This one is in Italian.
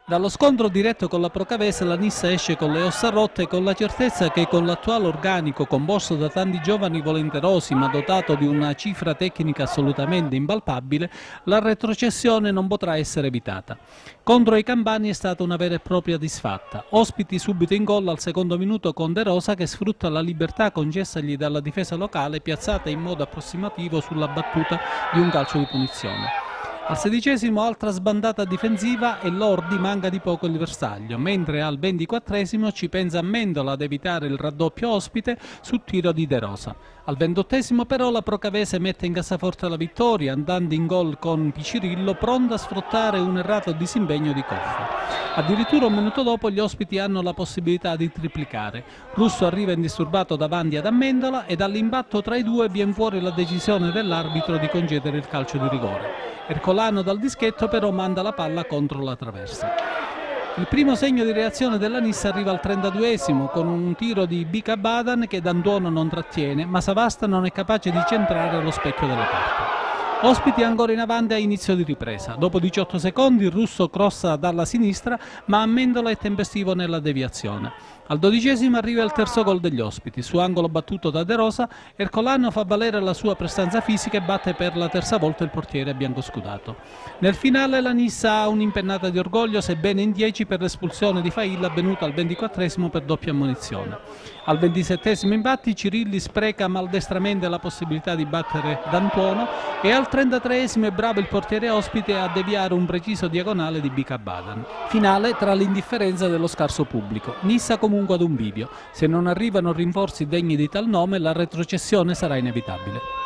Dallo scontro diretto con la Procavese la Nissa esce con le ossa rotte, con la certezza che con l'attuale organico composto da tanti giovani volenterosi ma dotato di una cifra tecnica assolutamente impalpabile, la retrocessione non potrà essere evitata. Contro i campani è stata una vera e propria disfatta. Ospiti subito in gol al secondo minuto con De Rosa che sfrutta la libertà concessagli dalla difesa locale piazzata in modo approssimativo sulla battuta di un calcio di punizione. Al 16° altra sbandata difensiva e Lordi manca di poco il bersaglio, mentre al 24° ci pensa Amendola ad evitare il raddoppio ospite su tiro di De Rosa. Al 28° però la Procavese mette in cassaforte la vittoria, andando in gol con Picirillo pronto a sfruttare un errato disimpegno di Coffa. Addirittura un minuto dopo gli ospiti hanno la possibilità di triplicare. Russo arriva indisturbato davanti ad Amendola e dall'impatto tra i due viene fuori la decisione dell'arbitro di concedere il calcio di rigore. Ercolano dal dischetto però manda la palla contro la traversa. Il primo segno di reazione della Nissa arriva al 32° con un tiro di Bika Badan che D'Antuono non trattiene, ma Savasta non è capace di centrare allo specchio della porta. Ospiti ancora in avanti a inizio di ripresa. Dopo 18 secondi il russo crossa dalla sinistra, ma Amendola è tempestivo nella deviazione. Al 12° arriva il terzo gol degli ospiti. Su angolo battuto da De Rosa, Ercolano fa valere la sua prestanza fisica e batte per la terza volta il portiere biancoscudato. Nel finale la Nissa ha un'impennata di orgoglio, sebbene in 10 per l'espulsione di Failla avvenuta al 24° per doppia ammonizione. Al 27° infatti Cirilli spreca maldestramente la possibilità di battere D'Antuono e al 33° è bravo il portiere ospite a deviare un preciso diagonale di Bika Badan. Finale tra l'indifferenza dello scarso pubblico. Nissa comunque ad un bivio. Se non arrivano rinforzi degni di tal nome la retrocessione sarà inevitabile.